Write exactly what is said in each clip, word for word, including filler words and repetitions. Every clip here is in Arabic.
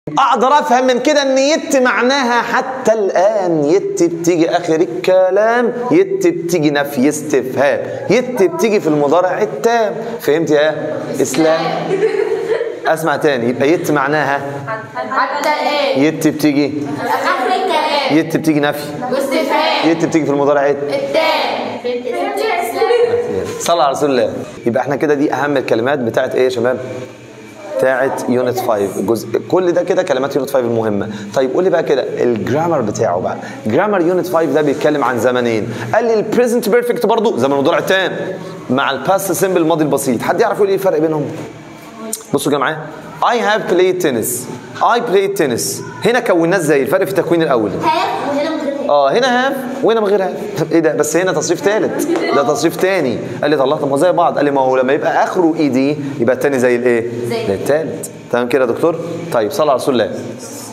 اقدر افهم من كده ان يت معناها حتى الان. يت بتيجي اخر الكلام، يت بتيجي نفي استفهام، يت بتيجي في المضارع التام. فهمت يا اسلام؟ اسمع تاني. يبقى يت معناها حتى الان. يت بتيجي اخر الكلام. يت بتيجي نفي واستفهام. يت بتيجي في المضارع التام. فهمت يا اسلام؟ صلى على رسول الله. يبقى احنا كده دي اهم الكلمات بتاعت ايه يا شباب؟ بتاعت يونت خمسة. الجزء كل ده كده كلمات يونت خمسة المهمه. طيب قول لي بقى كده الجرامر بتاعه بقى. جرامر يونت خمسة ده بيتكلم عن زمنين. قال لي البريزنت بيرفكت برضه زمن المضارع التام مع الباست سيمبل الماضي البسيط. حد يعرف يقول ايه الفرق بينهم؟ بصوا يا جماعه. I have played tennis. I played tennis. هنا كوناه ازاي؟ الفرق في التكوين الاول. هاف وهنا من غير هاف. اه هنا هاف وهنا من غير هاف. ايه ده؟ بس هنا تصريف ثالث، ده تصريف ثاني. قال لي الله طب ما زي بعض. قال لي ما هو لما يبقى اخره اي دي يبقى الثاني زي الايه؟ زي الثالث. تمام كده يا دكتور؟ طيب صلى على رسول الله.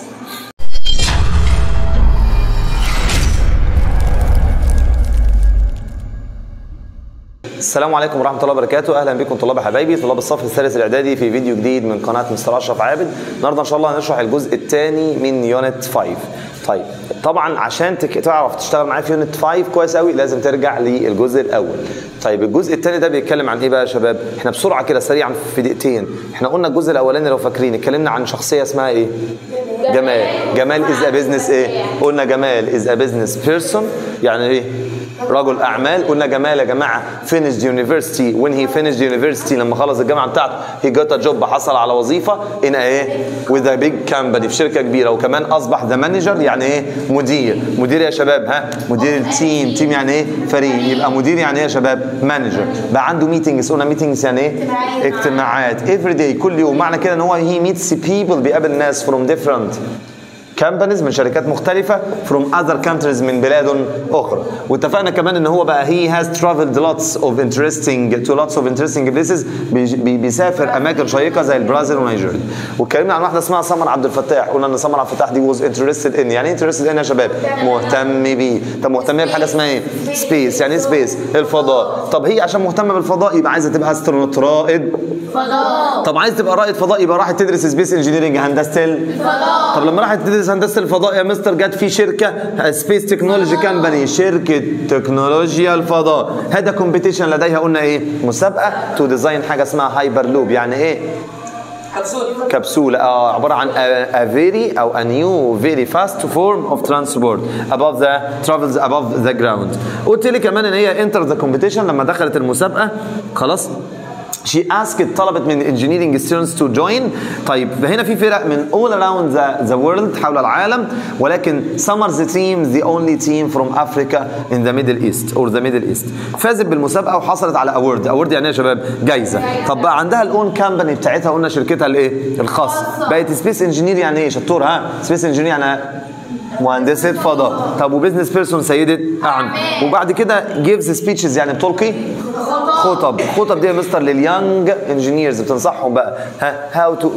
السلام عليكم ورحمة الله وبركاته. أهلا بكم طلاب حبايبي طلاب الصف الثالث الإعدادي في فيديو جديد من قناة مستر أشرف عابد. النهارده إن شاء الله هنشرح الجزء الثاني من يونت خمسة. طيب طبعا عشان تك... تعرف تشتغل معايا في يونت خمسة كويس قوي لازم ترجع للجزء الأول. طيب الجزء الثاني ده بيتكلم عن إيه بقى يا شباب؟ إحنا بسرعة كده سريعا في دقيقتين. إحنا قلنا الجزء الأولاني لو فاكرين اتكلمنا عن شخصية اسمها إيه؟ جمال. جمال إز أ بيزنس إيه؟ قلنا جمال إز أ بيزنس بيرسون يعني إيه؟ رجل اعمال. قلنا جمال يا جماعه finished university when he finished university لما خلص الجامعه بتاعته he got a job حصل على وظيفه in ايه with a big company في شركه كبيره. وكمان اصبح ذا مانجر يعني ايه؟ مدير. مدير يا شباب ها؟ مدير التيم. تيم يعني ايه؟ فريق. يبقى مدير يعني ايه يا شباب؟ مانجر. بقى عنده ميتنجز. قلنا ميتنجز يعني ايه؟ اجتماعات every day كل يوم. معنى كده ان هو he meets people بيقابل ناس from different companies من شركات مختلفة from other countries من بلاد أخرى. واتفقنا كمان إن هو بقى he has traveled lots of interesting to lots of interesting places بي بيسافر أماكن شيقة زي البرازيل ونيجيريا. واتكلمنا عن واحدة اسمها سمر عبد الفتاح. قلنا إن سمر عبد الفتاح دي was interested in يعني إيه interested in يا شباب؟ مهتم بيه. طب مهتمة بحاجة اسمها إيه؟ space. يعني إيه space؟ الفضاء. طب هي عشان مهتمة بالفضاء يبقى عايزة تبقى استرونوت رائد فضاء. طب عايز تبقى رائد فضاء يبقى راحت تدرس سبيس انجينيرنج هندسة الفضاء. طب لما راحت تدرس هندسه الفضاء يا مستر جت في شركه سبيس تكنولوجي كامباني شركه تكنولوجيا الفضاء. هذا كومبيتيشن لديها قلنا ايه؟ مسابقه تو ديزاين حاجه اسمها هايبر لوب. يعني ايه؟ كبسوله. كبسوله اه عباره عن a very او a new very fast form of transport above the travels above the ground. قلت لي كمان ان هي enter the competition لما دخلت المسابقه خلاص she asked طلبت من engineering students to join. طيب هنا في فرق من all around the, the world حول العالم ولكن Summer's team the only team from Africa in the Middle East or the Middle East. فازت بالمسابقة وحصلت على award. award يعني ايه يا شباب؟ جايزة. طب بقى عندها الاون كامباني بتاعتها قلنا شركتها الايه؟ الخاصة. بقت سبيس انجينير يعني ايه؟ شطور ها؟ سبيس انجينير يعني مهندسة فضاء. طب وبزنس بيرسون سيدة أعمال. وبعد كده gives speeches يعني بتلقي خطب. خطب دي يا مستر لليانج انجينيرز بتنصحهم بقى ها هاو تو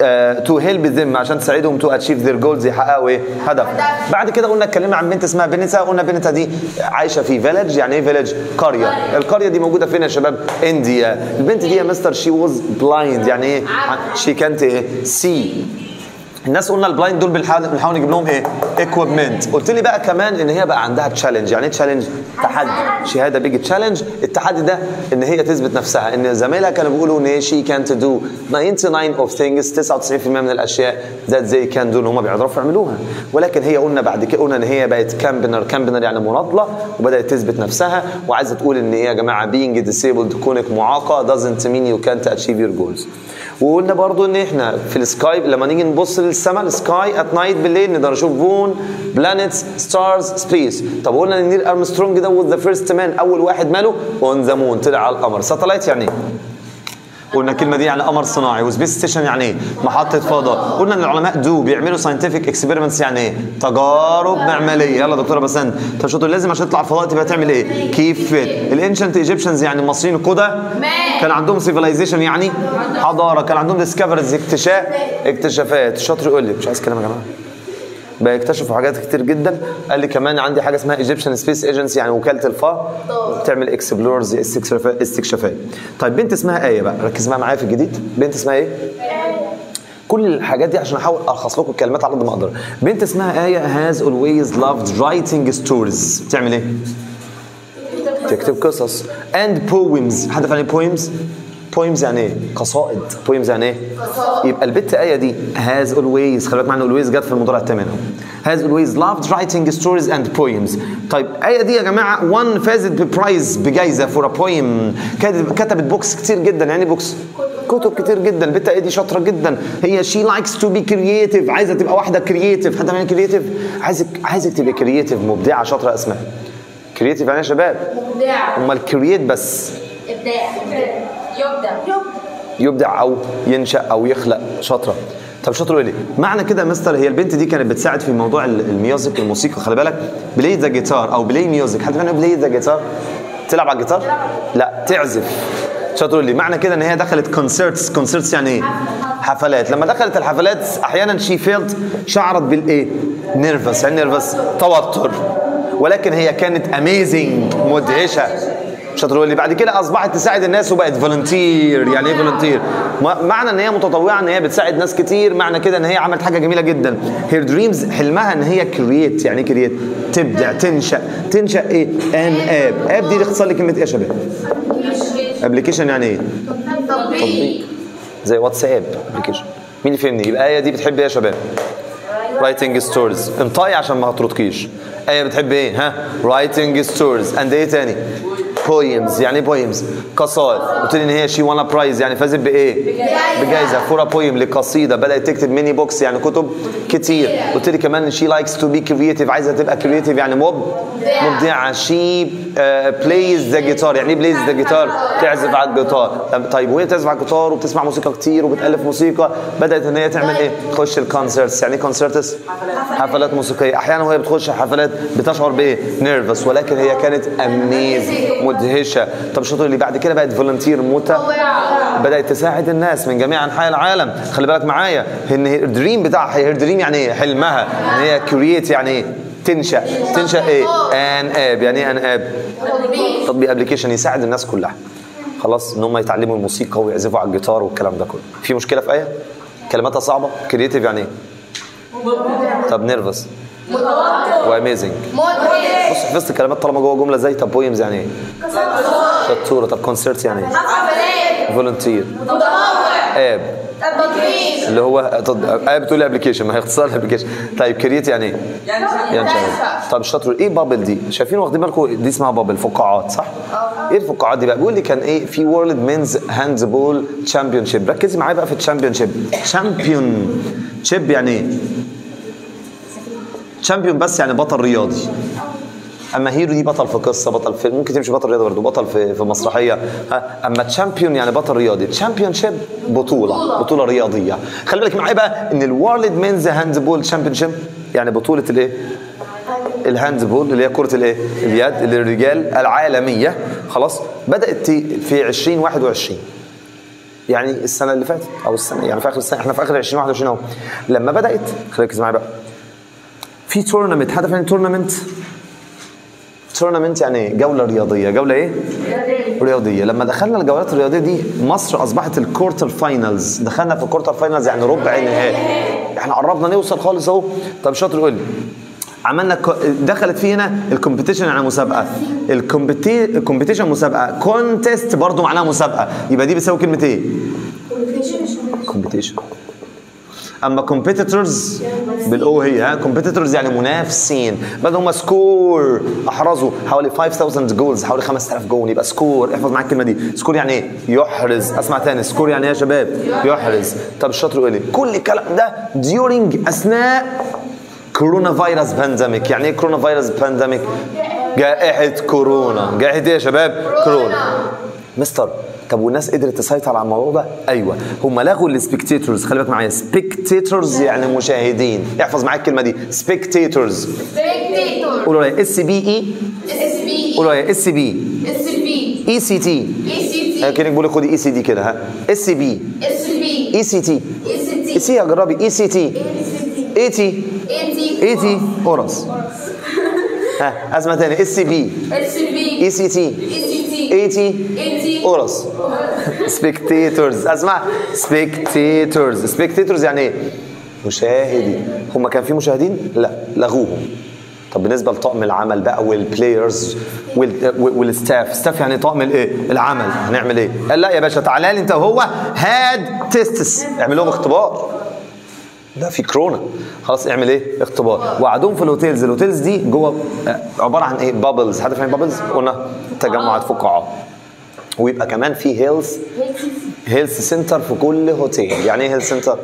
تو هيلب ذيم عشان تساعدهم تو اتشيف ذير جولز يحققوا ايه؟ هدف. بعد كده قلنا اتكلمنا عن بنت اسمها بنتا. قلنا بنتا دي عايشه في فيلج. يعني ايه فيلج؟ قريه. القريه دي موجوده فين يا شباب؟ انديا. البنت دي يا مستر شي واز بلايند يعني ايه؟ شي كانت ايه؟ سي. الناس قلنا البلايند دول بنحاول نجيب لهم ايه؟ ايكويبمنت. قلت لي بقى كمان ان هي بقى عندها تشالنج. يعني ايه تشالنج؟ تحدي. شهاده بيجي تشالنج. التحدي ده ان هي تثبت نفسها. ان زمايلها كانوا بيقولوا ان هي شي كانت دو تسعة وتسعين اوف ثينجز تسعة وتسعين بالمية من الاشياء ذات زي كان دو ان هم بيعرفوا يعملوها. ولكن هي قلنا بعد كده قلنا ان هي بقت كامبينر. كامبينر يعني مناضله وبدات تثبت نفسها وعايزه تقول ان ايه يا جماعه being disabled كونك معاقه doesn't mean you can't achieve your goals. وقلنا برضو ان احنا في السكاي لما نيجي نبص للسماء السكاي ات نايت بالليل نقدر نشوف مون بلانيتس ستارز سبيس. طب قلنا ان نيل ارمسترونج ده was the first man اول واحد ماله اون ذا مون طلع على القمر. ساتلايت يعني ايه؟ قلنا الكلمه دي يعني قمر صناعي. وسبيس ستيشن يعني ايه؟ محطه فضاء. قلنا ان العلماء دو بيعملوا ساينتفك اكسبيرمنتس يعني ايه؟ تجارب معمليه. يلا دكتوره بسنت طب شاطر لازم عشان تطلع الفضاء تبقى تعمل ايه؟ كيف الانشنت ايجيبشنز يعني المصريين القدى كان عندهم سيفيلايزيشن يعني حضاره. كان عندهم ديسكفرز اكتشاف اكتشافات. الشاطر يقول لي مش عايز كلام يا جماعه بقى يكتشفوا حاجات كتير جدا. قال لي كمان عندي حاجه اسمها ايجيبشن سبيس ايجنسي يعني وكاله الفضاء بتعمل اكسبلورز استكشافات. طيب بنت اسمها ايه بقى؟ ركز معايا في الجديد. بنت اسمها ايه؟ كل الحاجات دي عشان احاول الخص لكم الكلمات على قد ما اقدر. بنت اسمها آية has always loved writing stories. بتعمل ايه؟ تكتب قصص. and poems. حد فاهم poems؟ poems يعني ايه؟ قصائد. poems يعني ايه؟ قصائد. يبقى البت آية دي has always، خلي بالك معنى always جت في المضارع التام has always loved writing stories and poems. طيب آية دي يا جماعة one فازت ببرايز بجائزة for a poem. كتبت بوكس كتير جدا. يعني بوكس؟ كتب كتير جدا. البت آية دي شاطرة جدا. هي she likes to be creative. عايزة تبقى واحدة creative. حد يعني creative؟ عايزك عايزك تبقى creative مبدعة شاطرة. اسمها creative يعني يا شباب؟ مبدع. امال create بس؟ ابداع. يبدع. يبدع او ينشأ او يخلق. شاطرة. طب شاطرة ايه؟ معنى كده يا مستر هي البنت دي كانت بتساعد في موضوع الميوزك الموسيقى. خلي بالك بلاي ذا جيتار او بلاي ميوزك. حد فاهم بلاي ذا جيتار؟ تلعب على الجيتار؟ لا تعزف. شاطر لي. معنى كده ان هي دخلت كونسرتس. كونسرتس يعني ايه؟ حفلات. لما دخلت الحفلات احيانا شي فيلد شعرت بالايه؟ نيرفس. يعني نيرفس توتر. ولكن هي كانت اميزنج مدهشه. شاطر لي. بعد كده اصبحت تساعد الناس وبقت فولنتير. يعني ايه فولنتير؟ معنى ان هي متطوعه ان هي بتساعد ناس كتير. معنى كده ان هي عملت حاجه جميله جدا. هير دريمز حلمها ان هي كرييت. يعني ايه كرييت؟ تبدع تنشا. تنشا ايه؟ ان اب. اب دي اختصار لكلمه ايه يا شباب؟ ابلكيشن. يعني ايه؟ تطبيق. زي واتساب ابلكيشن. مين يفهمني؟ يبقى آية دي بتحب ايه يا شباب؟ رايتنج ستوريز. انطقي عشان ما هترتكيش. آية بتحب ايه؟ ها؟ رايتنج ستوريز. اند ايه تاني؟ بويمز. يعني ايه بويمز؟ قصائد. قلت لي ان هي شي وانا برايز. يعني فازت بايه؟ بجائزه. فور بويم لقصيده. بدات تكتب ميني بوكس يعني كتب كتير. قلت لي كمان شي لايكس تو بي كرييتيف. عايزه تبقى كرييتيف يعني مب مبدعه. شي بلايز ذا جيتار. يعني ايه بلايز ذا جيتار؟ تعزف على الجيتار. طيب وهي بتعزف على الجيتار وبتسمع موسيقى كتير وبتالف موسيقى بدات ان هي تعمل ايه؟ تخش الكونسرتس. يعني ايه كونسرتس؟ حفلات موسيقيه. احيانا وهي بتخش حفلات بتشعر بايه؟ نيرفس. ولكن هي كانت اميزنج مدهشه. طب شاطر اللي بعد كده بقت فولنتير متطوعه. بدات تساعد الناس من جميع انحاء العالم. خلي بالك معايا ان الدريم بتاعها هي دريم. يعني ايه؟ حلمها ان هي كرييت. يعني ايه؟ تنشا. تنشا ايه؟ ان اب. يعني ايه ان اب؟ تطبيق ابلكيشن يساعد الناس كلها خلاص ان هم يتعلموا الموسيقى ويعزفوا على الجيتار والكلام ده كله. في مشكله في ايه؟ كلماتها صعبه. كرييتيف يعني ايه؟ طب نيرفس واميزنج. بص حفظت الكلمات طالما جوه جمله زي طب بويمز يعني ايه؟ شطوره. طب كونسرت يعني ايه؟ فولنتير. اب اللي هو اب بتقول لي ابلكيشن. ما هي اختصار الابلكيشن. طيب كرييت يعني ايه؟ يعني طب الشطر ايه؟ بابل دي. شايفين واخدين بالكم دي اسمها بابل فقاعات صح؟ ايه الفقاعات دي بقى؟ بيقول لي كان ايه في وورلد مينز هاند بول تشامبيون شيب. ركزي معايا بقى في التشامبيون شيب. تشامبيون شيب يعني ايه؟ تشامبيون بس يعني بطل رياضي. اما هيرو دي بطل في قصه، بطل في ممكن تمشي بطل رياضي برضه، بطل في في مسرحيه. ها اما تشامبيون يعني بطل رياضي. تشامبيون شيب بطوله بطوله رياضيه. خلي بالك معايا بقى ان الورلد مينز هاند بول تشامبيون شيب يعني بطوله الايه؟ الهاند بول اللي هي كره الايه؟ اليد للرجال العالميه. خلاص بدات في ألفين وواحد وعشرين يعني السنه اللي فاتت او السنه يعني في اخر السنه. احنا في اخر ألفين وواحد وعشرين اهو. لما بدات ركز معايا بقى في تورنمنت. حد فاهم تورنمنت؟ تورنمنت يعني ايه؟ جوله رياضيه. جوله ايه؟ رياضيه. لما دخلنا الجولات الرياضيه دي مصر اصبحت الكورتر فاينلز. دخلنا في الكورتر فاينلز يعني ربع نهائي. احنا قربنا نوصل خالص اهو. طب شاطر قول لي عملنا دخلت فيه هنا الكومبيتيشن يعني مسابقه. الكومبيتيشن مسابقه. كونتست برضه معناها مسابقه. يبقى دي بتساوي كلمه ايه؟ كومبيتيشن. اما كومبيتيتورز بالاو هي ها كومبيتيتورز يعني منافسين. بدل هم سكور احرزوا حوالي خمسة آلاف جولز حوالي خمسة آلاف جول. يبقى سكور. احفظ معاك الكلمه دي. سكور يعني ايه؟ يحرز. اسمع تاني. سكور يعني ايه يا شباب؟ يحرز. طب الشاطر يقول لي كل الكلام ده during اثناء كورونا فيروس بانديميك. يعني ايه كورونا فيروس بانديميك؟ جائحه كورونا. جائحه ايه يا شباب؟ كورونا. مستر طب والناس قدرت تسيطر على الموضوع ده؟ ايوه هم لغوا السبيكتيتورز. خلي بالك معايا سبيكتيتورز يعني مشاهدين. احفظ معاك الكلمه دي سبيكتيتورز. سبيكتيتور. قولوا لي اس بي اي. اس بي. قولوا لي اس بي. اس بي. اي سي تي. اي سي تي. كانك بقول خدي اي سي دي كده ها. اس بي. اس بي. اي سي تي. اي سي تي. سي يا جربي. اي سي تي. اي تي. اي تي اورس. ها اسمع تاني. اس بي. اس بي. اي سي تي. اي سي تي. اي تي اورس. سبيكتيتورز. اسمع سبيكتيتورز. سبيكتيتورز يعني ايه؟ مشاهدين. هم كان في مشاهدين؟ لا لغوهم. طب بالنسبه لطاقم العمل بقى والبلايرز والستاف، ستاف يعني طاقم الايه؟ العمل، هنعمل ايه؟ قال لا يا باشا تعالى لي انت وهو هاد تيستس، اعمل لهم اختبار. ده في كورونا خلاص، اعمل ايه؟ اختبار. وقعدوهم في الهوتيلز. الهوتيلز دي جوه عباره عن ايه؟ بابلز. حد فاهم بابلز؟ قلنا تجمعات فقاعات. ويبقى كمان في هيلث هيلث سنتر في كل هوتيل. يعني ايه هيلث سنتر؟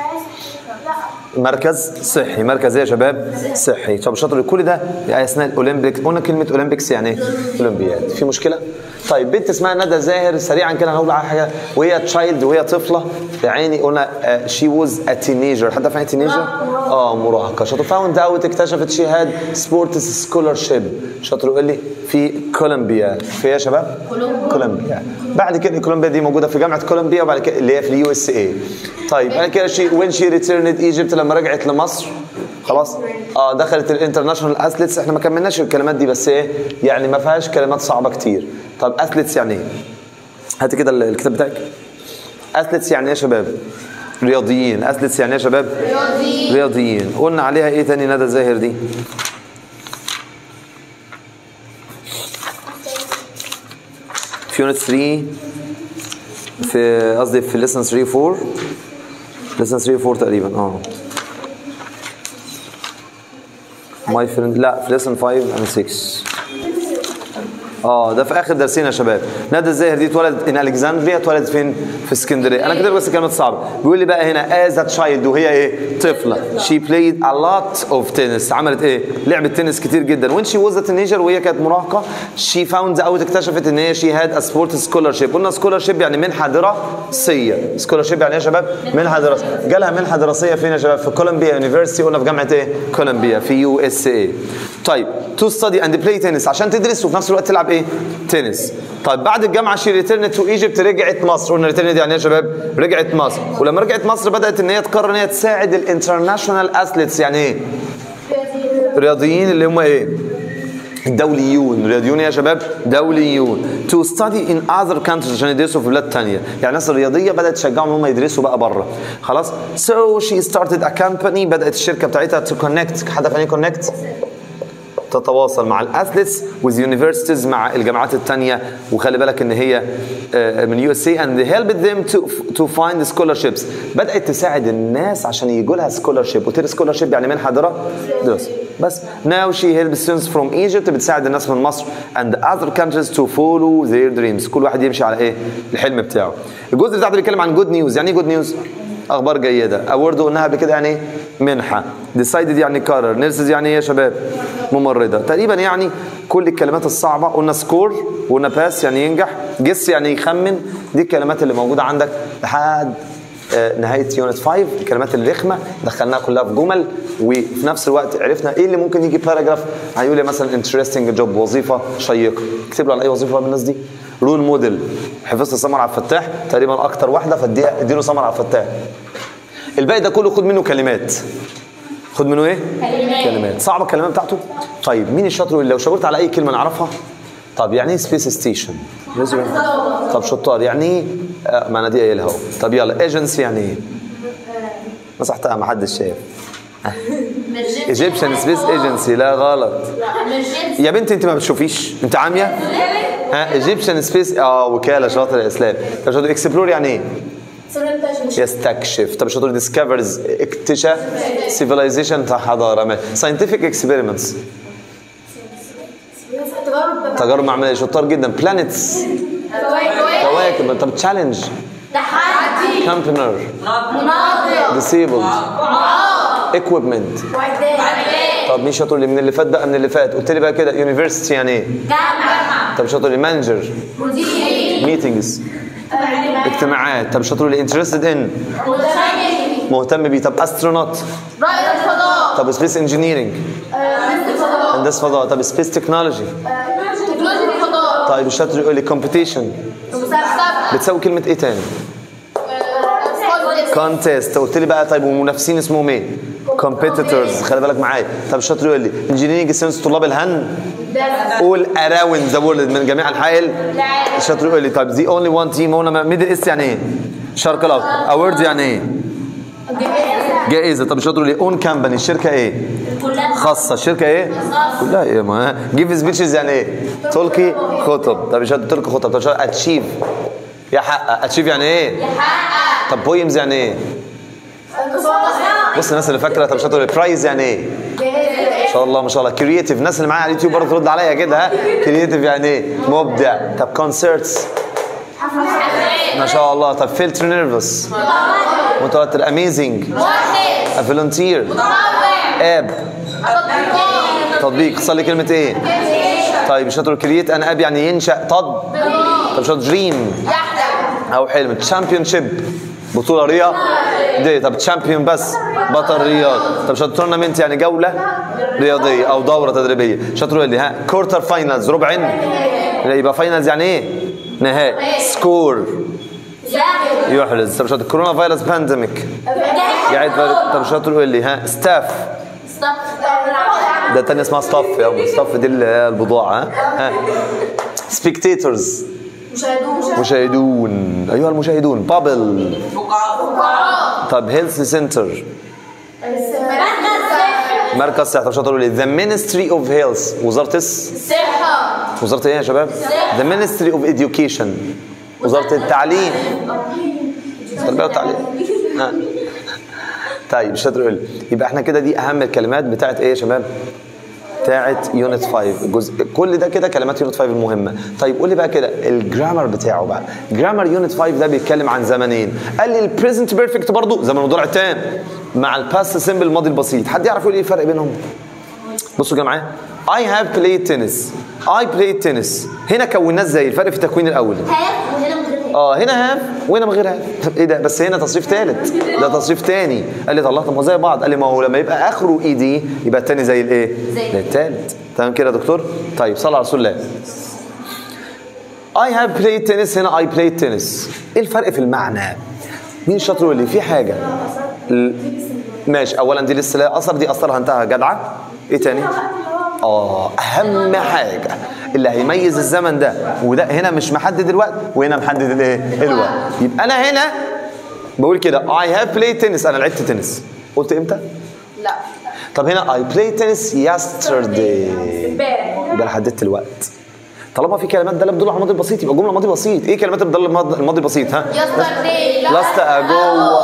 مركز صحي. مركز ايه يا شباب؟ صحي. طب شاطر. كل ده اثناء الاولمبيكس. قلنا كلمه اولمبيكس يعني ايه؟ اولمبياد. في مشكله؟ طيب بنت اسمها ندى زاهر، سريعا كده هنقول على حاجه، وهي تشايلد وهي طفله يا عيني. قلنا شي ووز ا تينيجر. حد فاهم تينيجر؟ اه مراهقه. شاطر. فاوند اوت اكتشفت شي هاد سبورتس سكولرشيب. شاطر. يقول لي في كولومبيا. في ايه يا شباب؟ كولومبيا. بعد كده كولومبيا دي موجوده في جامعه كولومبيا، وبعد كده اللي هي في اليو اس اي. طيب بعد كده شي وين شي ريتيرند ايجيبت، لما رجعت لمصر خلاص اه دخلت الانترناشونال اثليتس. احنا ما كملناش الكلمات دي بس ايه يعني ما فيهاش كلمات صعبه كتير. طب اثليتس يعني ايه؟ هات كده الكتاب بتاعك. اثليتس يعني ايه يا شباب؟ رياضيين. اثليتس يعني ايه يا شباب؟ رياضيين. رياضيين. قلنا عليها ايه تاني ندى زاهر دي؟ في يونت ثلاثة، في قصدي في ليسن ثلاثة أربعة، ليسن ثلاثة أربعة تقريبا. اه ماي فريند. لا في ليسن خمسة اند ستة. اه ده في اخر درسين يا شباب. ندى الزاهر دي اتولدت ان الكسندريا. اتولدت فين؟ في اسكندريه. انا كده بس كلمات صعبه. بيقول لي بقى هنا از ا تشايلد، وهي ايه؟ طفله. شي بلايد ا لوت اوف تنس. عملت ايه؟ لعبت تنس كتير جدا. وين شي واز ا تينيجر، وهي كانت مراهقه. شي فاوند اوت اكتشفت ان هي شي هاد ا سبورت سكولرشيب. قلنا سكولرشيب يعني منحه دراسيه. سكولرشيب يعني ايه يا شباب؟ منحه دراسيه. جالها منحه دراسيه فين يا شباب؟ في كولومبيا يونيفرسيتي. قلنا في جامعه ايه؟ كولومبيا في يو اس اي. طيب تو ستادي اند بلاي تنس، عشان تدرس وفي نفس الوقت تلعب ايه؟ تنس. طيب بعد الجامعه شي ريتيرنت تو ايجيبت. رجعت مصر. قلنا ريتيرنت يعني ايه يا شباب؟ رجعت مصر. ولما رجعت مصر بدات ان هي تقرر ان هي تساعد الانترناشونال اثليتس. يعني ايه؟ رياضيين اللي هم ايه؟ دوليون. رياضيون يا شباب؟ دوليون. تو ستادي ان اذر كانتريز، عشان يدرسوا في بلاد ثانيه. يعني الناس الرياضيه بدات تشجعهم ان هم يدرسوا بقى بره. خلاص؟ سو شي ستارتد ا كامباني. بدات الشركه بتاعتها تو كونكت. حد فاهم كونكت؟ تتواصل مع الاثليتس وذ يونيفرسيتيز، مع الجامعات الثانيه. وخلي بالك ان هي من يو اس اي اند هيلبت ذيم تو تو فايند سكولرشيبس. بدات تساعد الناس عشان يجوا لها سكولرشيب. وتر سكولرشيب يعني منحه دراسه. بس ناو شي هيلب ستودنتس فروم ايجيبت. بتساعد الناس من مصر اند اذر كانتريز تو فولو ذير دريمز. كل واحد يمشي على ايه؟ الحلم بتاعه. الجزء بتاعته بيتكلم عن جود نيوز. يعني ايه جود نيوز؟ اخبار جيده. اوورد قلناها قبل كده يعني ايه؟ منحه. ديسايدد يعني قرر. نيرسز يعني ايه يا شباب؟ ممرضه. تقريبا يعني كل الكلمات الصعبه. قلنا سكور وقلنا باس يعني ينجح. جس يعني يخمن. دي الكلمات اللي موجوده عندك لحد آه نهايه يونت خمسة. الكلمات الرخمه دخلناها كلها في جمل، وفي نفس الوقت عرفنا ايه اللي ممكن يجي باراجراف. هيقول لي مثلا انترستنج جوب، وظيفه شيقه. اكتب له على اي وظيفه من الناس دي. رول موديل. حفظت سمر عبد الفتاح تقريبا اكتر واحده، فاديها اديله سمر عبد الفتاح. الباقي ده كله خد منه كلمات. خد منه ايه؟ كلمات. كلمات. صعبه الكلمات بتاعته. طيب مين الشاطر اللي لو شاورت على اي كلمه نعرفها؟ طب يعني ايه سبيس ستيشن؟ طب شطار. يعني ايه؟ آه ما انا دي قايلها اهو. طب يلا ايجنسي يعني ايه؟ مسحتها ما حدش شايف. ايجيبشن سبيس ايجنسي. لا غلط يا بنتي، انت ما بتشوفيش؟ انت عاميه؟ ها ايجيبشن سبيس اه وكاله. شاطر يا اسلام. طب شاطر. اكسبلور يعني ايه؟ يستكشف. طب شاطر. ديسكفرز اكتشاف. سيفيلايزيشن حضاره. ساينتفك اكسبيرمنتس تجارب معمليه. شطار جدا. بلانيتس كواكب. طب تشالنج تحدي. كامبينر. مناظر. ديسيبلد. اكويبمنت. طب مين شاطر اللي من اللي فات بقى؟ من اللي فات قلت لي بقى كده يونيفرسيتي يعني ايه؟ جامعه. طب شاطر. مانجر. مدير. ميتنجز. اجتماعات. طب شاطر. اللي انترستد ان مهتم بيه. طب استرونوت. رائد فضاء. طب سبيس انجينيرنج. هندسه فضاء. طب سبيس تكنولوجي. تكنولوجيا الفضاء. طيب الشاطر يقول لي كومبيتيشن. مسابقه. بتساوي كلمه ايه تاني؟ كونتيست. قلت لي بقى طيب ومنافسين اسمهم ايه؟ competitors. خلي بالك معايا. طب الشاطر يقول لي engineering students طلاب الهن all around the world من جميع انحاء الشاطر يقول لي طب the only one team هنا ميدل ايست يعني ايه؟ شرق الاوسط. award يعني ايه؟ جائزه. طب الشاطر يقول لي اون كامباني الشركه ايه؟ خاصه. الشركه ايه؟ كلها ايه؟ ما جيف سبيتشز يعني ايه؟ تلقي خطب. طب الشاطر تلقي خطب. طب الشاطر اتشيف يحقق. اتشيف يعني ايه؟ يحقق. طب بويمز يعني ايه؟ بص الناس اللي فاكره. طب الشاطر برايز يعني ايه؟ ما شاء الله ما شاء الله. كرييتيف الناس اللي معايا على اليوتيوب برضه ترد عليا كده ها. كرييتيف يعني ايه؟ مبدع. طب كونسرتس ما شاء الله. طب فيلتر نيرفس متوتر. اميزنج فولنتير. اب تطبيق. صلي كلمه ايه؟ طيب الشاطر كرييت انا اب يعني ينشا. طب طب شاطر دريم او حلم. تشامبيون شيب بطوله رياضيه. طب تشامبيون بس بطل رياض. طب شاطر تورنمنت يعني جوله رياضيه او دوره تدريبيه. شاطر يقول لي ها كورتر فاينلز ربع يبقى فاينلز يعني ايه؟ نهائي. سكور يحرز. طب شاطر كورونا فيروس بانديميك يعني. طب شاطر يقول لي ها ستاف ده تاني اسمها ستاف يا ابو. ستاف دي اللي هي البضاعه ها. سبيكتيتورز مشاهدون مشاهدون. ايها المشاهدون. بابل. طب هيلث سنتر مركز صحه. طب شاطر يقول لي ذا مينستري اوف هيلث وزاره الصحة. وزاره ايه يا شباب؟ ذا مينستري اوف اديوكيشن وزاره التعليم التربيه والتعليم. ها طيب شاطر يقول لي يبقى احنا كده دي اهم الكلمات بتاعت ايه يا شباب؟ بتاعت يونت خمسة. الجزء كل ده كده كلمات يونت خمسة المهمه. طيب قول لي بقى كده الجرامر بتاعه بقى. جرامر يونت خمسة ده بيتكلم عن زمنين. قال لي البريزنت بيرفكت برضه زمن المضارع التام مع الباست سيمبل الماضي البسيط. حد يعرف يقول ايه الفرق بينهم؟ بصوا يا جماعه. I have played tennis. I played tennis. هنا كوناه ازاي؟ الفرق في التكوين الاول. هاف وهنا من غير هاف. اه هنا هاف وهنا من غير هاف. ايه ده؟ بس هنا تصريف ثالث ده تصريف ثاني. قال لي طلع طب ما زي بعض. قال لي ما هو لما يبقى اخره اي دي يبقى الثاني زي الايه؟ زي الثالث. تمام كده يا دكتور؟ طيب صلى على رسول الله. I have played tennis هنا I played tennis. ايه الفرق في المعنى؟ مين شاطر يقول لي في حاجه؟ ماشي. اولا دي لسه لا اثر دي اثرها انتهى جدعه. ايه تاني؟ اه اهم حاجه اللي هيميز الزمن ده وده هنا مش محدد الوقت وهنا محدد الايه؟ الوقت. يبقى انا هنا بقول كده I have played tennis انا لعبت تنس. قلت امتى؟ لا. طب هنا I played tennis yesterday يبقى انا حددت الوقت. طالما في كلمات داله بتدل على الماضي البسيط يبقى جمله ماضي بسيط. ايه كلمات اللي بتدل على الماضي البسيط؟ ها؟ yesterday last ago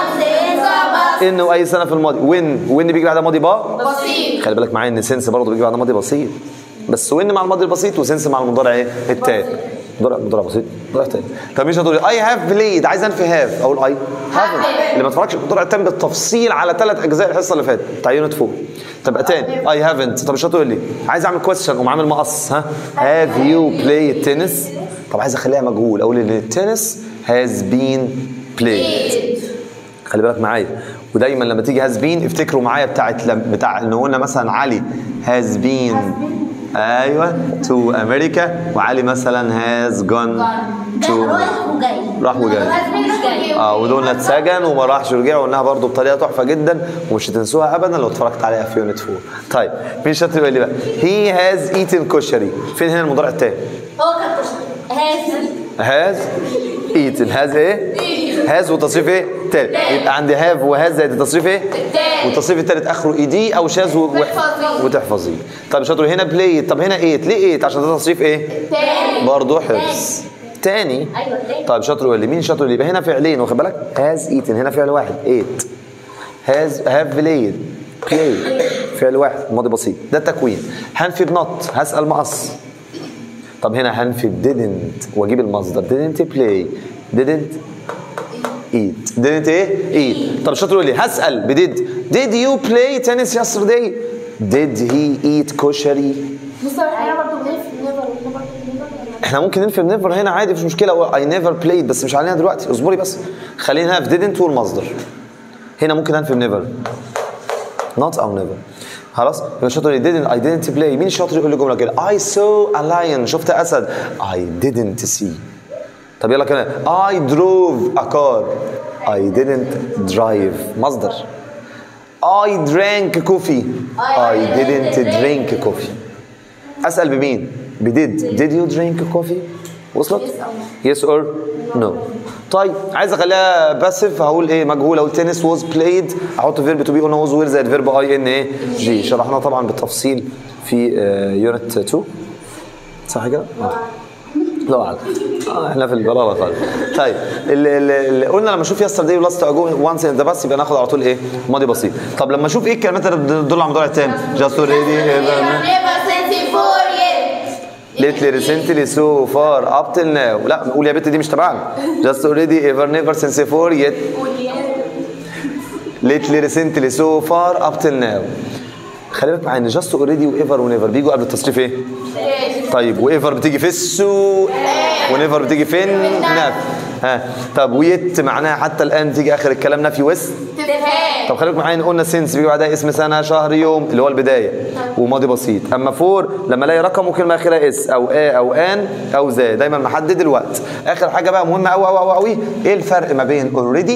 انه اي سنه في الماضي. وين وين بيجي بعدها ماضي با بسيط. خلي بالك معايا ان سنس برضه بيجي بعدها ماضي بسيط بس وين مع الماضي البسيط وسنس مع المضارع ايه؟ التاني. مضارع مضارع بسيط مضارع تاني. طب مش هتقولي اي هاف بليد عايز انفي هاف اقول اي هافنت. اللي ما اتفرجش المضارع التام بالتفصيل على ثلاث اجزاء الحصه اللي فاتت بتاع يونت فوق. طب تاني اي هافنت. طب مش هتقول لي عايز اعمل كويستشن اقوم عامل مقص ها هاف يو بلاي تنس. طب عايز اخليها مجهول اقول ان التنس هاز بين بلايد. خلي بالك معايا ودايما لما تيجي هاز بين افتكروا معايا بتاعت بتاع ان قلنا مثلا علي هاز بين ايوه تو امريكا وعلي مثلا هاز جون تو راح وجاي. اه ودول اتسجن وما راحش ورجع وقلناها برضو بطريقه تحفه جدا ومش هتنسوها ابدا لو اتفرجت عليها في يونت فور. طيب مين شاطر يقول لي بقى هي هاز ايتن كشري. فين هنا المضارع التاني؟ هو كان كشري. هاز هاز ايتن. هاز ايه؟ هاز وتصريف ايه؟ تالت. يبقى عندي هاف وهاز زائد التصريف ايه؟ والتصريف التالت اخره اي دي او شاذ وتحفظيه. طب شاطر هنا بلاي. طب هنا ايت ليه ايت؟ عشان ده تصريف ايه؟ تاني برضه حفظ تاني. ايوه تاني. طيب شاطر يقول لي مين شاطر يبقى هنا فعلين واخد بالك؟ هاز ايتن هنا فعل واحد ايت. هاز هاف بلايد بلاي فعل واحد ماضي بسيط. ده التكوين. هنفي بنط هسأل مقص. طب هنا هنفي didn't واجيب المصدر didn't play didn't eat didn't ايه؟ eat. طب شاطر يقول لي هسأل بديد did you play tennis yesterday؟ did he eat كشري؟ مستر احنا برضه بنفهم نيفر احنا ممكن ننفي نيفر هنا عادي مفيش مشكله. I never played بس مش علينا دلوقتي اصبري بس. خلينا في didn't والمصدر. هنا ممكن انفي نيفر not او never. خلاص يبقى شاطر يقول لي didn't I didn't play. مين الشاطر يقول لي جمله كده I saw a lion شفت اسد I didn't see. طب يلا كده I drove a car I didn't drive مصدر. I drank coffee. I didn't drink coffee. اسال بمين؟ بديد. did you drink coffee؟ وصلت؟ yes or no. طيب عايز اخليها باسف هقول ايه مجهول. اقول تنس was played احط فيرب تو بي قلنا was وير زائد فيرب اي ان ايه جي. شرحناها طبعا بالتفصيل في يونت اتنين صح كده؟ لا اعلم. اه احنا في البلاله خالص. طيب اللي, اللي قلنا لما اشوف يسترداي ولاست اجو وانس ان ذا باس يبقى ناخد على طول ايه؟ ماضي بسيط. طب لما اشوف ايه الكلمات اللي بتدل على المضارع التاني؟ جاست اوريدي ليتلي ريسنتلي سو فار اب تل ناو. لا قول يا بت دي مش تبعنا. جاست اوريدي ايفر نيفر سينس فور يت ليتلي ريسنتلي سو فار اب تل ناو. خلي بالك معايا ان جاست اوريدي وايفر ونيفر بيجوا قبل التصريف ايه؟ طيب وايفر بتيجي في السوق ونيفر بتيجي فين؟ نفي. ها طب ويت معناها حتى الان تيجي اخر الكلام نفي وست. طب خلي بالك معايا ان قلنا سينس بيجي بعدها اسم سنه شهر يوم اللي هو البدايه وماضي بسيط. اما فور لما الاقي رقم وكلمه اخرها اس او ا او ان او ذا دايما محدد الوقت. اخر حاجه بقى مهمه قوي قوي قوي ايه الفرق ما بين اوريدي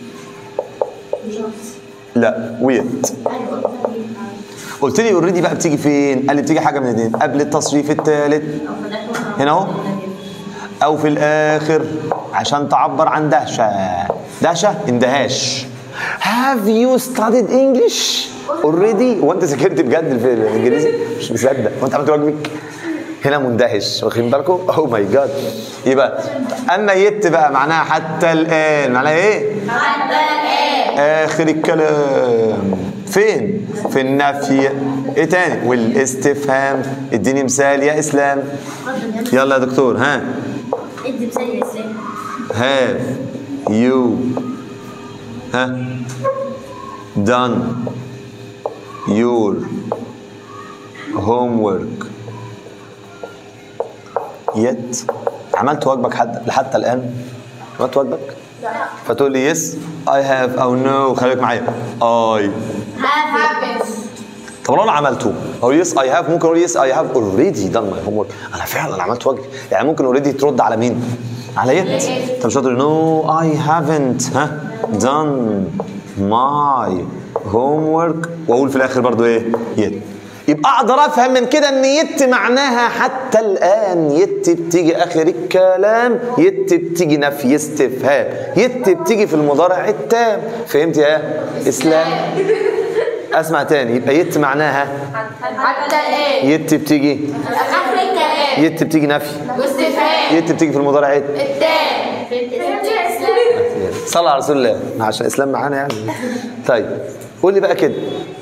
لا ويت؟ قلت لي اوريدي بقى بتيجي فين؟ قال لي بتيجي حاجه من الاثنين قبل التصريف الثالث هنا اهو او في الاخر عشان تعبر عن دهشه. دهشه اندهاش. Have you studied English already؟ هو انت ذاكرت بجد في الانجليزي؟ مش مصدق. وانت عملت واجبك؟ هنا مندهش واخدين بالكم؟ اوه ماي جاد. يبقى اما يت بقى معناها حتى الان. معناها ايه؟ حتى الان اخر الكلام. فين؟ في النفي. ايه تاني؟ والاستفهام. اديني مثال يا اسلام. يلا يا دكتور. ها ادي مثال يا اسلام. have you ها done your homework yet؟ عملت واجبك حتى لحتى الان؟ عملت واجبك؟ لا. فتقول لي yes I have او no. خليك معايا I have. طب لو انا عملته اقول yes I have. ممكن اقول yes I have already done my homework. انا فعلا عملت واجبي. يعني ممكن already ترد على مين؟ على يت. انت مش هتقول no I haven't ها done my homework واقول في الاخر برضو ايه؟ يت. يبقى اقدر افهم من كده ان يت معناها حتى الان. يت بتيجي اخر الكلام. يت بتيجي نفي استفهام. يت بتيجي في المضارع التام. فهمت يا اسلام؟ اسمع تاني. يبقى يت معناها حتى الان. يت بتيجي اخر الكلام. يت بتيجي نفي واستفهام. يت بتيجي في المضارع التام. فهمت يا اسلام؟ صلى على رسول الله عشان اسلام معانا يعني. طيب قول لي بقى كده.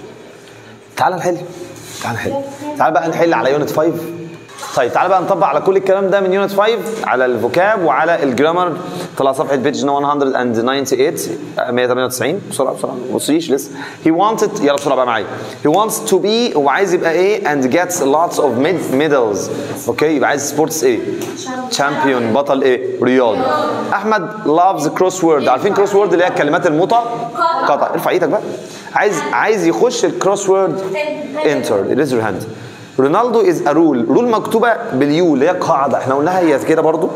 تعال نحل. تعال نحل. تعال بقى نحل على يونت خمسة. طيب تعال بقى نطبق على كل الكلام ده من يونت خمسة على الفوكاب وعلى الجرامر. طلع صفحه بيج مية وتمانية وتسعين مية وتمانية وتسعين. بسرعه بسرعه ما تبصيش لسه. he wanted يلا بسرعه بقى معايا. he wants to be هو عايز يبقى ايه and gets lots of medals. اوكي يبقى عايز سبورتس ايه؟ champion بطل ايه؟ رياضه. احمد loves crossword. عارفين crossword اللي هي الكلمات المتقاطعه. ارفع ايدك بقى. عايز عايز يخش الكروسورد انتر. ريز يور هاند. رونالدو از ا رول. رول مكتوبه باليو اللي هي قاعده. احنا قلناها هي كده برضو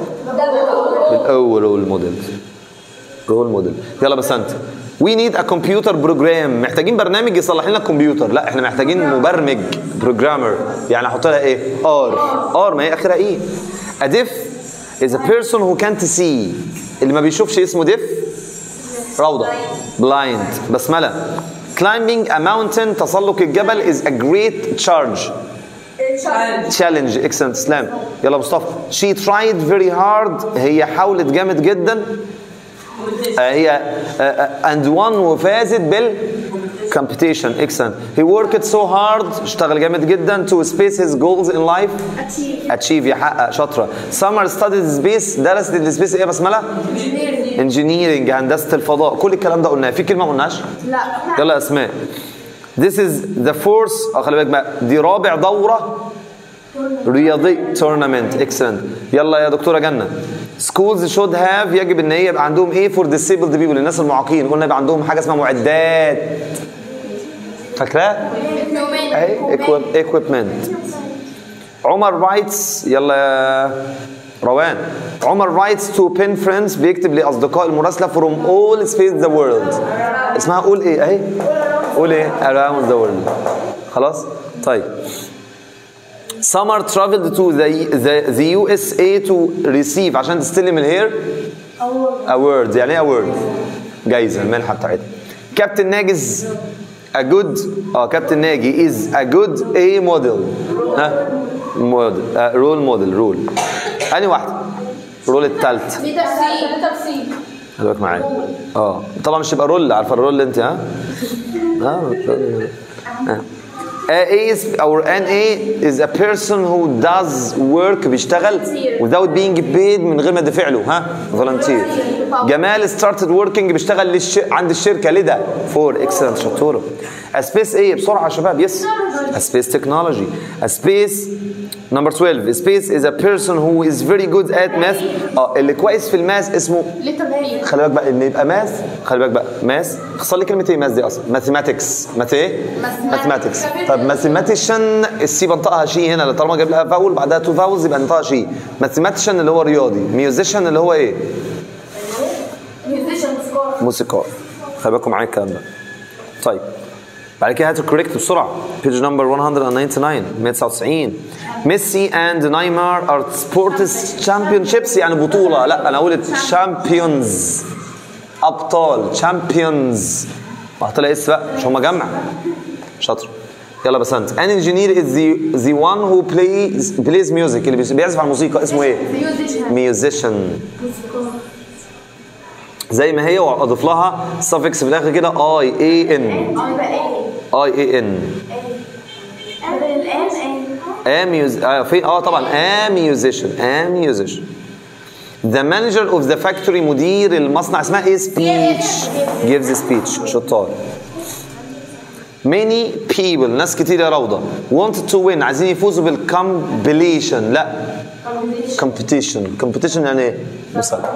بالاول. رول موديل. رول موديل. يلا بس انت. وي نيد ا كمبيوتر بروجرام. محتاجين برنامج يصلح لنا الكمبيوتر. لا احنا محتاجين مبرمج بروجرامر. يعني احط لها ايه؟ ار. ار ما هي اخرها ايه؟ ا ديف از ا بيرسون هو كانت سي. اللي ما بيشوفش اسمه ديف. روضه. بلايند. بسمله. climbing a mountain تسلق الجبل is a great charge. challenge. excellent. اسلام. يلا مصطفى. she tried very hard. هي حاولت جامد جدا. آه هي آه and won وفازت بال competition. excellent. he worked so hard. اشتغل جامد جدا to space his goals in life. achieve. achieve يحقق. شاطره. summer studied space. درست السبيس ايه يا بسمله؟ engineering. هندسه الفضاء. كل الكلام ده قلناه. في كلمه ما قلناش؟ لا. يلا اسماء. this is the fourth. خلي بالك بقى دي رابع دوره رياضي tournament. excellent. يلا يا دكتوره جنه. schools should have يجب ان هي يبقى عندهم ايه for disabled people الناس المعاقين. قلنا يبقى عندهم حاجه اسمها معدات. فاكراه؟ اهي equipment. عمر رايتس. يلا يا روان. عمر رايتس تو بين فريندز بيكتب لاصدقاء المراسله from all space the world. اسمها قول ايه اهي؟ قول ايه around the world. خلاص طيب. Summer traveled to the, the, the U S A to receive عشان تستلم الهير award. يعني ايه award؟ جايزة المنحة بتاعتها. كابتن ناجز a good اه كابتن ناجي is a good A model. ها موديل رول موديل رول انهي واحدة؟ رول التالت. دي تفسير تفسير خلي بالك معايا. اه طبعا مش تبقى رول، عارفة الرول انت ها؟ اه اه A is or N A is a person who does work بيشتغل without being paid من غير ما يدفع له ها volunteer. جمال started working بيشتغل للش... عند الشركة لده for excellent شطورة. A space A بسرعة يا شباب يس a space technology. A space number twelve. A space is a person who is very good at math. اه اللي كويس في الماث اسمه للتبهير. خلي بالك بقى ان يبقى ماث. خلي بالك بقى ماث اختصار لي كلمة ايه ماث دي اصلا؟ ماثيماتكس. ماث ايه؟ ماثيماتكس. طب ماثيماتيشن السي بنطقها شي هنا طالما جايب لها فاول بعدها تو فاولز يبقى نطقها شي. ماثيماتيشن اللي هو رياضي. ميوزيشن اللي هو ايه؟ موسيقار. خلي بالكم معايا الكلام ده. طيب بعد كده هات الكوريكت بسرعه. بيج نمبر one ninety-nine مية وتسعة وتسعين. ميسي اند نيمار ار سبورتس تشامبيونشيبس يعني بطوله. لا انا اقول تشامبيونز ابطال تشامبيونز. طلع اس بقى مش هما جمع. شاطر. يلا بس انت. ان انجينير از ذا ذا وان هو بلايز بلايز ميوزك اللي بيعزف على الموسيقى اسمه ايه؟ ميوزيشن. زي ما هي واضيف لها suffix في الاخر كده اي اي ان. اي اي ان. ا ميوز اه في اه طبعا ا ميوزيشن ا ميوزيشن. The manager of the factory مدير المصنع اسمها ايه؟ speech. gives speech. شطار. Many people ناس كتير يا روضة wanted to win عايزين يفوزوا بالcompetition. لا competition. competition يعني ايه؟ مسابقة.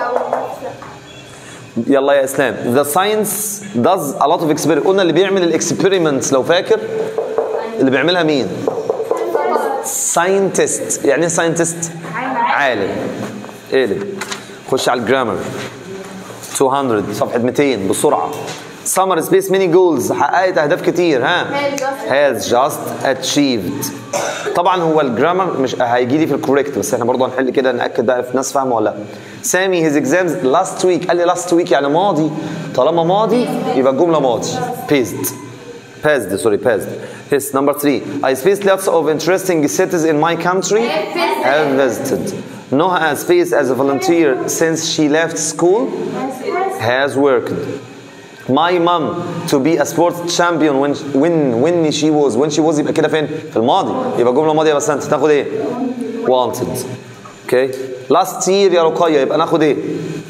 يلا يا اسلام. The science does a lot of experiments. قلنا اللي بيعمل الاكسبيرمنتس لو فاكر اللي بيعملها مين؟ scientist. يعني ايه scientist؟ عالم. اقلب خش على الجرامر. مئتين صفحة مئتين بسرعة. Summer space many goals حققت اهداف كتير ها has just achieved. طبعا هو الجرامر مش هيجي لي في الكوريكت بس احنا برضه هنحل كده ناكد بقى في ناس فاهمه ولا لا. سامي his exams last week. قال لي last week يعني ماضي. طالما ماضي يبقى الجمله ماضي. passed passed sorry passed. Yes number three. I spaced lots of interesting cities in my country. have visited. Noha has spaced as a volunteer since she left school. has worked. My mom to be a sports champion when when when she was when she was يبقى كده فين؟ في الماضي. يبقى جملة ماضية بس انت تاخد ايه؟ wanted. اوكي. last year يا رقية يبقى ناخد ايه؟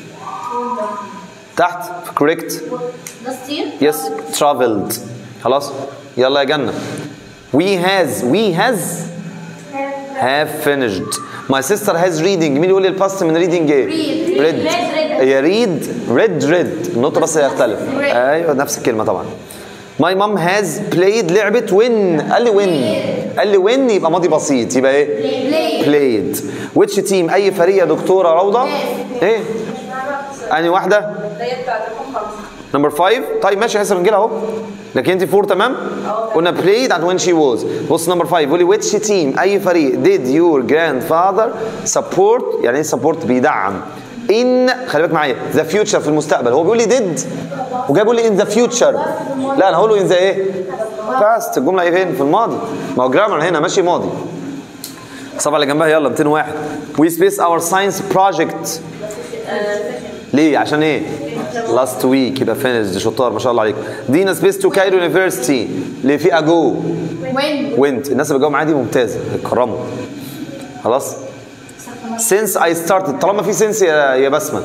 تحت correct. last year. yes traveled. خلاص. يلا يا جنة. we has we has have finished. My sister has reading. مين يقول لي الباست من reading ايه؟ read read. هي read read read النقطة بس هيختلف. ايوه نفس الكلمة طبعا. My mom has played لعبت win. قال لي win. قال لي win يبقى ماضي بسيط يبقى ايه؟ played. which team أي فريق يا دكتورة روضة؟ ايه؟ أنهي واحدة؟ نمبر فايف. طيب ماشي حسن نجيلها اهو. لكن انت فور تمام؟ قلنا played and when she was. بص نمبر فايف قولي which team أي فريق did your grandfather support يعني ايه support بيدعم in خلي بالك معايا the future في المستقبل. هو بيقول لي did وجاي بيقول لي in the future. لا انا هقول له in the ايه؟ past. الجمله ايه فين؟ في الماضي. ما هو جرامر هنا ماشي ماضي. الصفحه اللي جنبها يلا مئتين وواحد. we space our science project. ليه؟ عشان ايه؟ last week يبقى finished. شطار ما شاء الله عليك. دينا space to Cairo University اللي في اجو when went. الناس اللي جاوا معايا دي ممتازه اتكرموا. خلاص. since I started طالما في since يا يا بسمه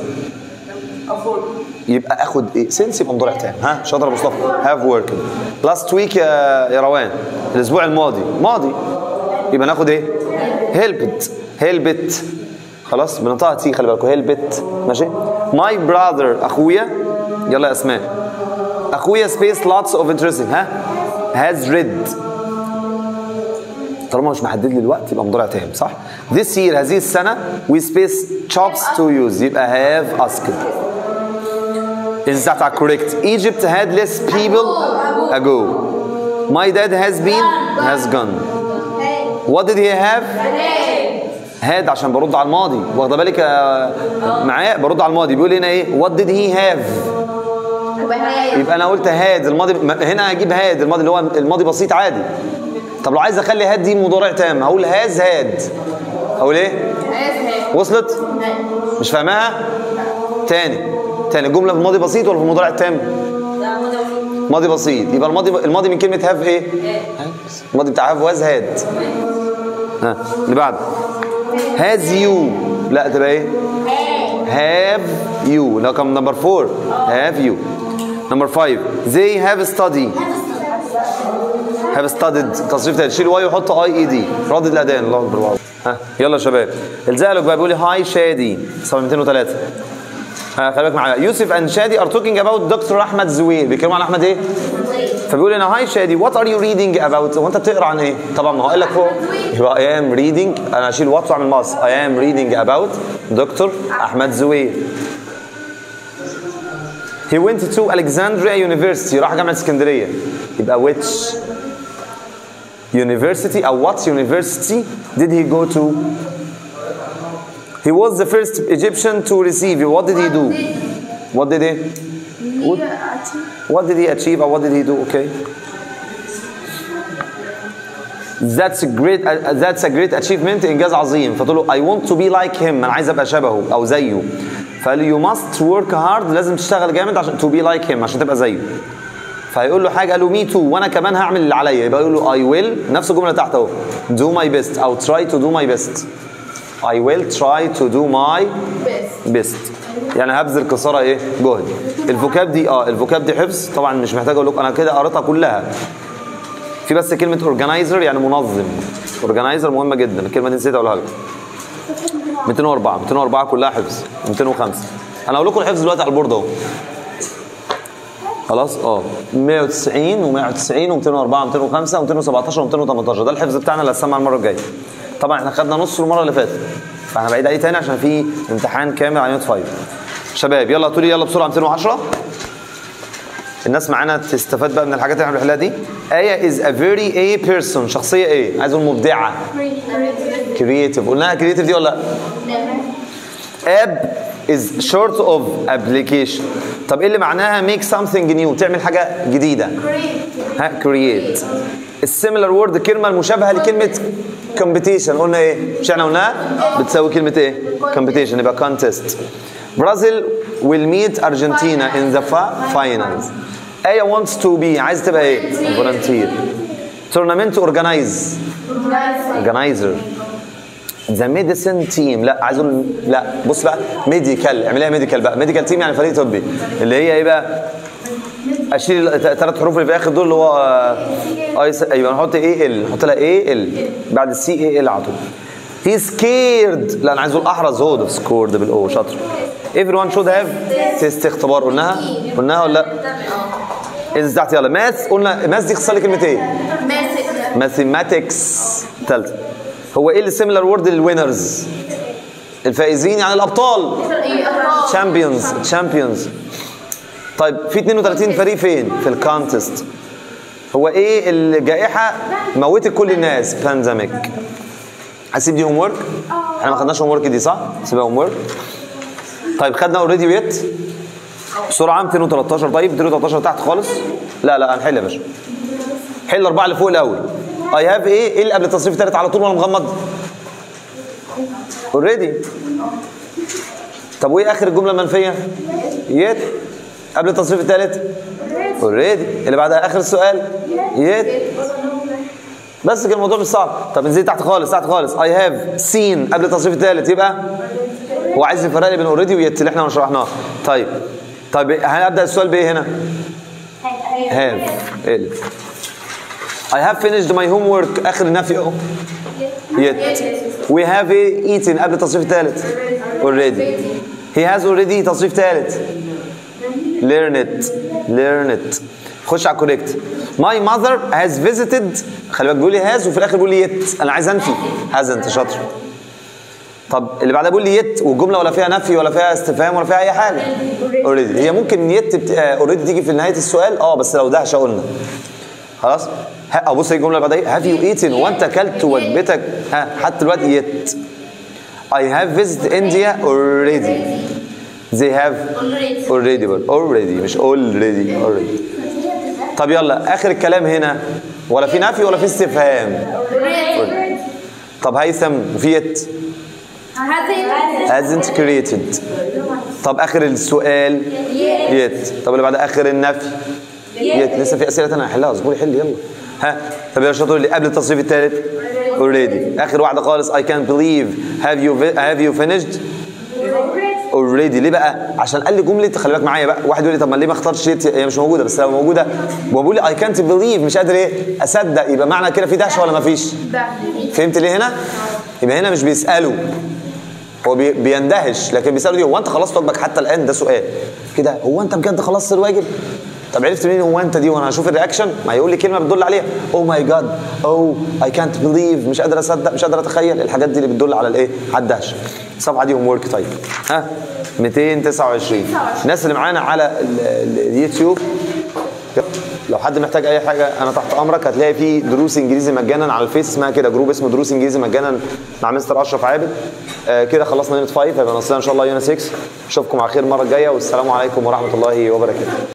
يبقى اخد ايه؟ since يبقى مضارع تام. ها شاطر يا مصطفى. have worked. last week يا يا روان الاسبوع الماضي ماضي يبقى ناخد ايه؟ helped helped. خلاص بننطقها تي خلي بالكم helped ماشي. my brother اخويا يلا يا اسماء. اخويا space lots of interesting ها has read. طالما مش محدد لي الوقت يبقى مضارع تام صح. this year هذه السنة we space chops to use يبقى have asked. is that correct? Egypt had less people ago. My dad has been has gone. What did he have? had عشان برد على الماضي. واخده بالك معايا؟ برد على الماضي. بيقول هنا ايه؟ What did he have؟ يبقى انا قلت هاد الماضي. هنا هجيب هاد الماضي اللي هو الماضي بسيط عادي. طب لو عايز اخلي هاد دي مضارع تام هقول هاز هاد. هقول ايه؟ وصلت؟ مش فاهماها؟ تاني تاني الجمله في الماضي بسيط ولا في المضارع التام؟ ماضي بسيط. يبقى الماضي الماضي من كلمه هاف ايه؟ الماضي بتاع هاف واز هاد. ها اللي بعده هاز يو. لا تبقى ايه؟ هاف يو. لو كان نمبر فور هاف يو. نمبر فايف they have studied. have studied تصريف تاني. شيل واي وحط اي اي دي. ردد الاذان. الله اكبر. الله. ها يلا يا شباب. الزقلق بقى بيقول لي هاي شادي صفحه مئتين وثلاثة. ها خلي بالك معايا. يوسف اند شادي ار توكينج اباوت دكتور احمد زويل. بيتكلموا عن احمد ايه؟ فبيقول هنا هاي شادي وات ار يو ريدنج اباوت. هو انت بتقرا عن ايه؟ طبعا ما هو قال لك فوق يبقى اي ام ريدنج. انا اشيل وات واعمل ماس. اي ام ريدنج اباوت دكتور احمد زويل. He went to Alexandria University. راح جامعة اسكندرية. يبقى which university أو what university did he go to? He was the first Egyptian to receive. What did he do? What did he? What, what did he achieve or what did he do? Okay. That's a great uh, that's a great achievement. إنجاز عظيم. فتقول له I want to be like him. أنا عايز أبقى شبهه أو زيه. فقال له you must work hard. لازم تشتغل جامد عشان to be like him عشان تبقى زيه. فهيقول له حاجه قال له me too وانا كمان هعمل اللي عليا. يبقى يقول له I will نفس الجمله تحت اهو do my best او try to do my best. I will try to do my best. يعني هبذل قصارى ايه؟ جهد. الفوكاب دي اه الفوكاب دي حفظ طبعا مش محتاج اقول لكم انا كده قريتها كلها. في بس كلمه organizer يعني منظم. organizer مهمه جدا. الكلمه دي نسيت اقولها لكم. مئتين وأربعة مئتين وأربعة كلها حفظ. مئتين وخمسة انا هقول لكم الحفظ دلوقتي على البورد اهو. خلاص اه مئة وتسعين ومئة وتسعين ومئتين وأربعة ومئتين وخمسة ومئتين وسبعتاشر ومئتين وثمانية عشر ده الحفظ بتاعنا اللي هنسمعه المره الجايه. طبعا احنا خدنا نص المره اللي فاتت فاحنا بعيد عليه تاني عشان في امتحان كامل على يونت خمسة. شباب يلا هاتوا لي يلا بسرعه مئتين وعشرة. الناس معانا تستفاد بقى من الحاجات اللي احنا بنحلها دي. آية is a very a person. شخصيه ايه؟ عايز اقول مبدعه. كرييتيف. قلناها كرييتيف دي ولا لا؟ اب is short of application. طب ايه اللي معناها make something new؟ تعمل حاجه جديده. ها create. السيميلر وورد كلمه المشابهه لكلمه competition. قلنا ايه؟ مش احنا قلناها؟ بتساوي كلمه ايه؟ competition. يبقى contest. Brazil will meet Argentina in the finals. آية wants to be عايز تبقى ايه؟ volunteer. tournament organize. organizer. ذا ميديسن تيم. لا عايز اقول لا بص بقى ميديكال. اعمليها ميديكال بقى. ميديكال تيم يعني فريق طبي اللي هي ايه بقى؟ اشيل الثلاث حروف اللي في الاخر دول اللي هو اي ايوه نحط ايه ال نحط لها ايه ال بعد السي ايه ال على طول. هي سكيرد. لا انا عايز اقول احرز هو سكورد بالاو. شاطر. everyone should have تيست اختبار. قلناها قلناها ولا لا؟ انزل تحت يلا. ماث. قلنا ماث دي اختصار لكلمه ايه؟ ماثيماتكس. ثالثه هو ايه السيميلر وورد للوينرز؟ الفائزين يعني الابطال. تشامبيونز. تشامبيونز. طيب في اثنين وثلاثين فريق فين؟ في الكونتست. هو ايه الجائحه موتت كل الناس؟ بانديميك. هسيب دي هوم ورك. احنا ما خدناش هوم ورك دي صح؟ سيبها هوم ورك. طيب خدنا اوريدي ويت بسرعه مئتين وثلاثة عشر. طيب مئتين وثلاثة عشر تحت خالص. لا لا هنحل يا باشا. حل الاربعه اللي فوق الاول. اي هاف ايه؟ ايه اللي قبل التصريف الثالث على طول وانا مغمض؟ اوريدي. طب وايه اخر الجمله المنفيه؟ يت. قبل التصريف الثالث؟ اوريدي. اللي بعدها اخر السؤال؟ يت. بس كده الموضوع مش صعب. طب انزلي تحت خالص تحت خالص. اي هاف سين قبل التصريف الثالث يبقى هو عايز يفرق لي بين اوريدي ويت اللي احنا شرحناها. طيب طيب هنبدا السؤال بايه هنا؟ هاف. ايه I have finished my homework. آخر النفي أهو. Yet. We have eaten قبل التصريف الثالث. Already. He has already تصريف ثالث. Learn it. Learn it. خش على correct. My mother has visited. خلي بالك بيقول لي has وفي الآخر بيقول لي yet. أنا عايز أنفي. hasn't. شاطر. طب اللي بعدها بيقول لي يت، والجمله ولا فيها نفي ولا فيها استفهام ولا فيها اي حاجه. اوريدي. هي ممكن يت اوريدي تيجي في نهايه السؤال اه، بس لو دهشه قلنا خلاص. ابص الجمله اللي بعدها، هاف يو ايتن، وانت اكلت وجبتك ها حتى دلوقتي يت. I have visited India already. They have already but already مش already already. طب يلا اخر الكلام هنا ولا في نفي ولا في استفهام. طب هيثم وفي يت hasn't created. طب اخر السؤال يت. طب اللي بعد اخر النفي يت. لسه في اسئله ثانيه هحلها، اصبري حل يلا. ها طب يا شاطر اللي قبل التصريف الثالث already. اخر واحده خالص I can't believe have you have you finished already. ليه بقى؟ عشان قال لي جمله، خلي بالك معايا بقى. واحد يقول لي طب ما ليه ما اختارش يت؟ هي مش موجوده، بس لو موجوده وبقول لي I can't believe مش قادر ايه اصدق، يبقى معنى كده في دهشه ولا ما فيش؟ فهمت ليه هنا؟ يبقى هنا مش بيسالوا، هو بي بيندهش، لكن بيسالوا دي هو انت خلصت واجبك حتى الان؟ ده سؤال كده، هو انت بجد خلصت الواجب؟ طب عرفت منين هو انت دي وانا هشوف الرياكشن؟ ما يقول لي كلمه بتدل عليها او ماي جاد، او اي كانت بليف، مش قادر اصدق، مش قادر اتخيل. الحاجات دي اللي بتدل على الايه؟ على الدهشه. الصفحه دي هوم ورك. طيب ها مئتين وتسعة وعشرين. الناس اللي معانا على اليوتيوب لو حد محتاج اي حاجه انا تحت امرك. هتلاقي في دروس انجليزي مجانا على الفيس، اسمها كده جروب اسمه دروس انجليزي مجانا مع مستر اشرف عابد. آه كده خلصنا يونت خمسة، هيبقى ناقصنا ان شاء الله يونت ستة. اشوفكم على خير المره الجايه، والسلام عليكم ورحمه الله وبركاته.